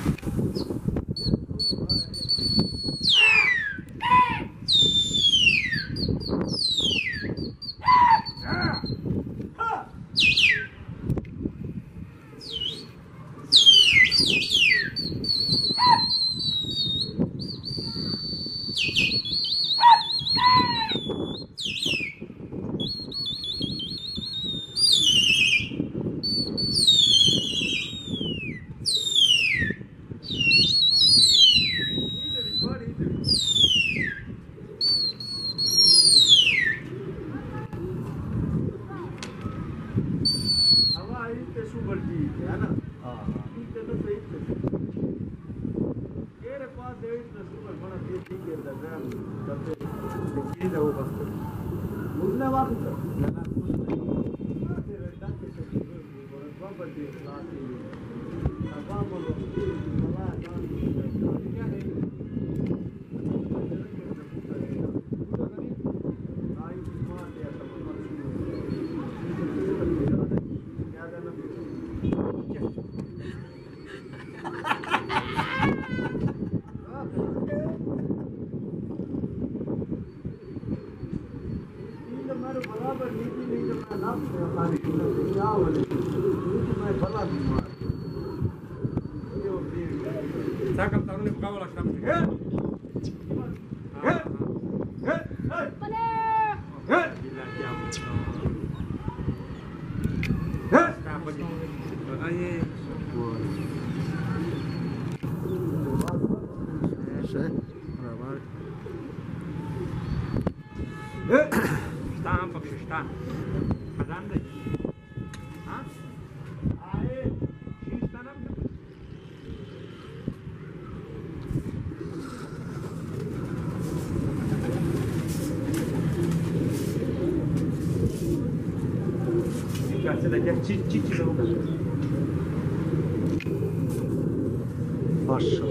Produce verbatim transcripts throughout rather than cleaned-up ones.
Așa.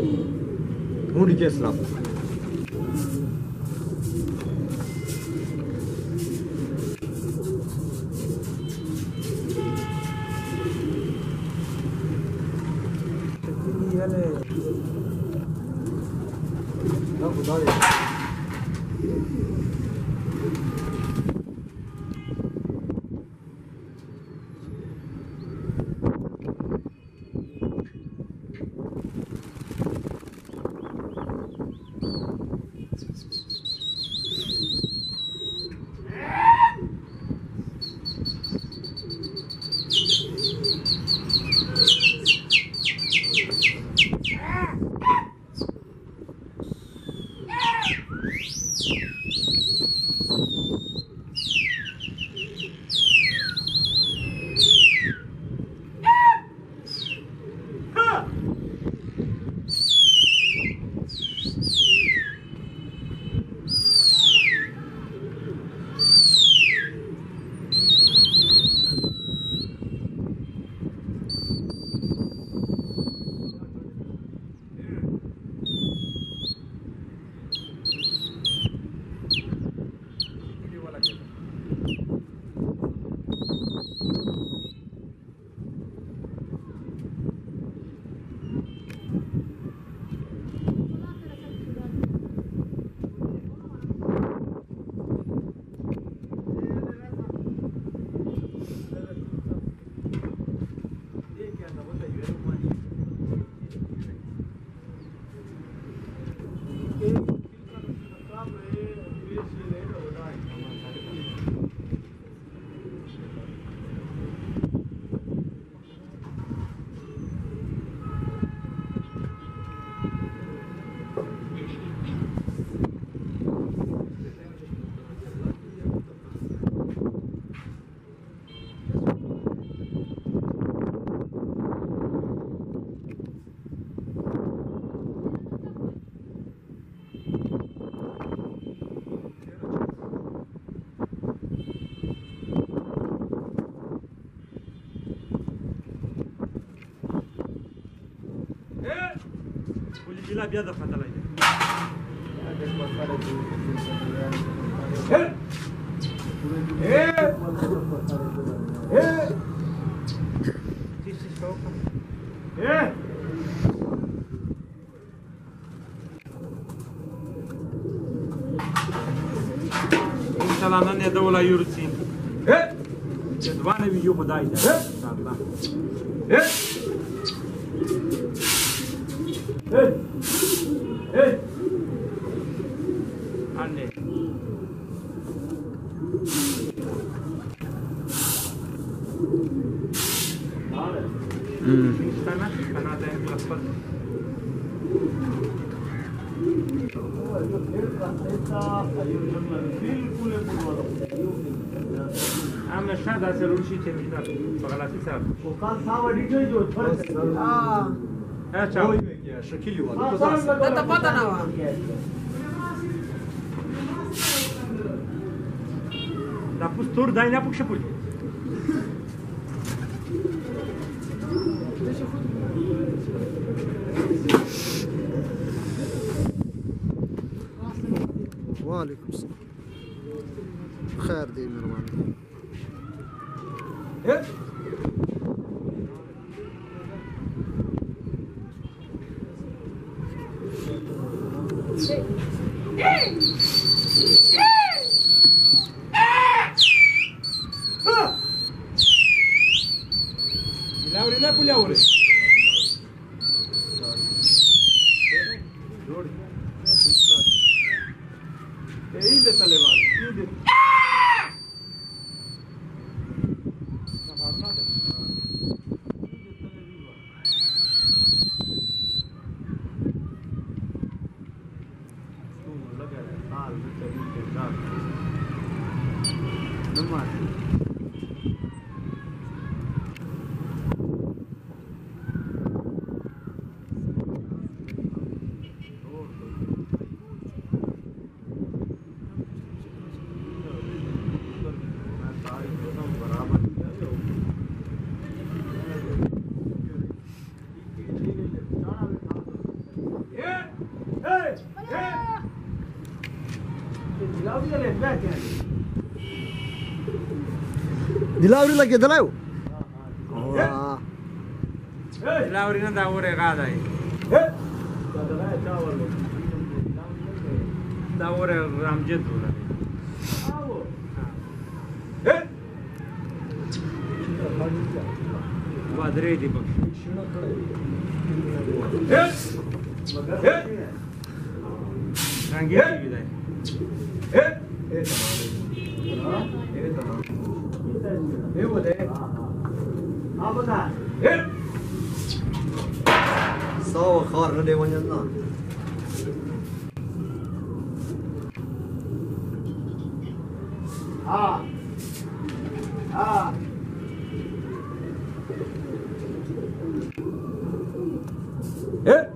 Unde e slab? Da, cu dare. La biada fatala ide. Eh! Eh! Ci si sopra. Eh! مثلا نه دوله یورسین ايه دوانه ویو خدای ده الله ايه ايه ايه anne امم sana kana da klaspa عم شاد هسه شيء تمشي بغلاتي صار وكان صعب ديجي جو اه ها تشاو يا شكلي والله ده پتا نه و da pus tur dai na puk shpul وعليكم السلام خير دي مروان ايه Laure na puliaure ايه ده طلبات ايه ده دلاوري لك دلاو واه Laure na da ore gada ai da ore ramjet dula ايه wadre di bak ايه ايه rangi di vidai ايه ايه تمام ايه تمام ايه هو ده اه بقى ايه صاوة خار ندي ونجنا اه اه ايه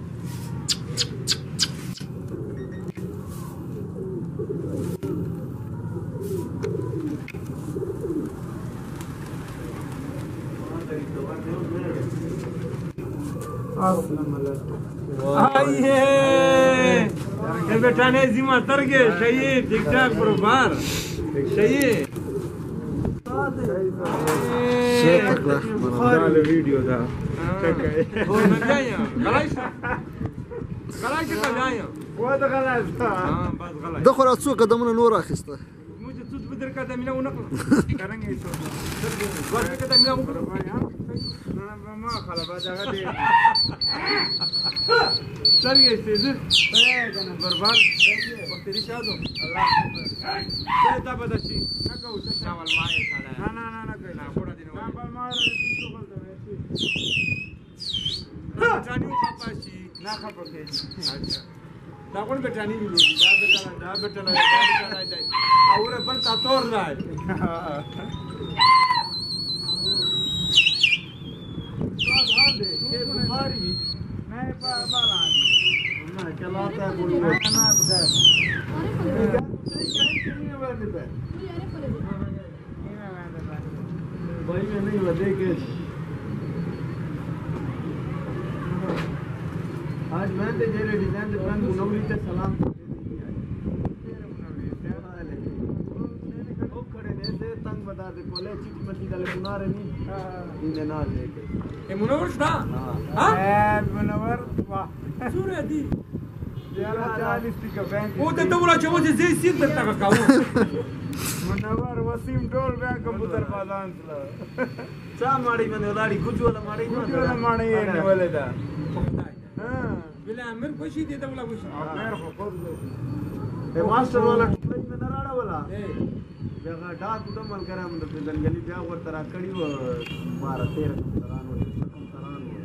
Aye! E beटा ne zima targe şayi TikTok profar. Şayi. شيتك لا Bukhari video da. Çekay. Onu gaya. Galay. Galay ke gaya. وهذا غلط Ha, bas galay. دخل السوق قدمنا نور اخيسته Mujhe tuz bedar ka damina unaqla. Karenge iso. Bas ka damina unaqla. Ma khala bada gade. Sarge istedi. Barbar. Bakteri şado. Allah. Seda badashi. Naka usa shaval maye khala. Na na na na kai. Na pura dinu. Na bal maye to gal da veshi. Betani upapashi. Na khapa ke. Acha. Da kon betani bi lodi. Da betana da betana da betana dai. Aure ban ta tor dai. Bukhari भी मैं बाला ना चलाता है बोलो ना बता भाई मैं नहीं बता के आज मैं तो जेरे डिजाइन दे बंद मुनवली ते सलाम ओ खड़े ने दे तंग बता दे बोले चिट मटी डाले मुनारे नहीं इने ना देखे E Munawar sta? हाँ Ha? Munawar वाह Sura di यार चालीस की bank O te dawla chawo se zai sin ta ka kawo منور وسیم ټول بیا کمپیوټر بازان سره چا ماړی باندې ولاړی ګوجو ولا ماړی نه ګوجو ولا ماړی یې نیولې ده ها بلا امیر خوشي دي ته ولا خوشي امیر خو خود اے ماستر والا ټوپۍ مې نه راړه ولا بیا ډا کوم مل کرام د ځنګلي بیا ورته را کړی و مار تیر تران و کم تران و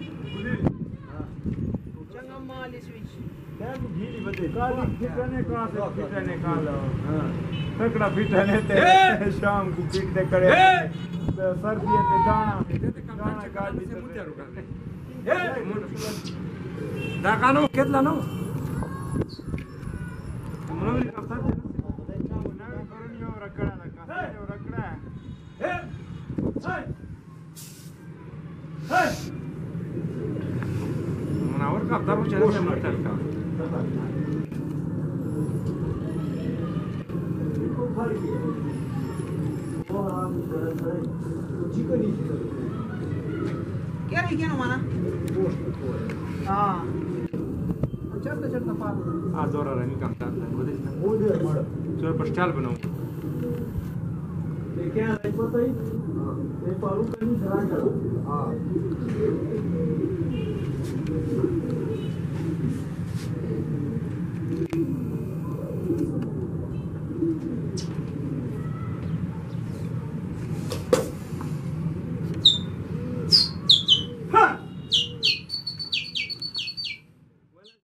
څنګه مالې سويچ क्या घीली बदे काली फिटने कहाँ से फिटने निकालो तकड़ा फिटने ते शाम को पीट दे करे सर्दी ते दाना दाना गाड़ी से मुझे रुका ए दाकानो कितना नो मनोरी का साथ ना करोनियो रखड़ा ना का रखड़ा ए हाय हाय मनावर का दर चले से मरता का क्या रही क्या ना माना हाँ चढ़ते चढ़ते पार आज जोरा रही काम करता है वो देखना वो दे मार चल पर स्टाइल बनाऊं ये क्या है पता ही ये पारू कहीं धरा करो हां